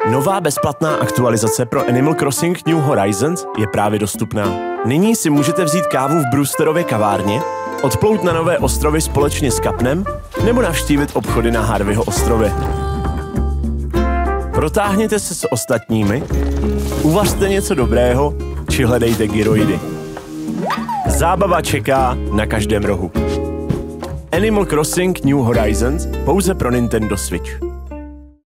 Nová bezplatná aktualizace pro Animal Crossing New Horizons je právě dostupná. Nyní si můžete vzít kávu v Brewsterově kavárně, odplout na nové ostrovy společně s Kapnem nebo navštívit obchody na Harveyho ostrově. Protáhněte se s ostatními, uvařte něco dobrého či hledejte gyroidy. Zábava čeká na každém rohu. Animal Crossing New Horizons pouze pro Nintendo Switch.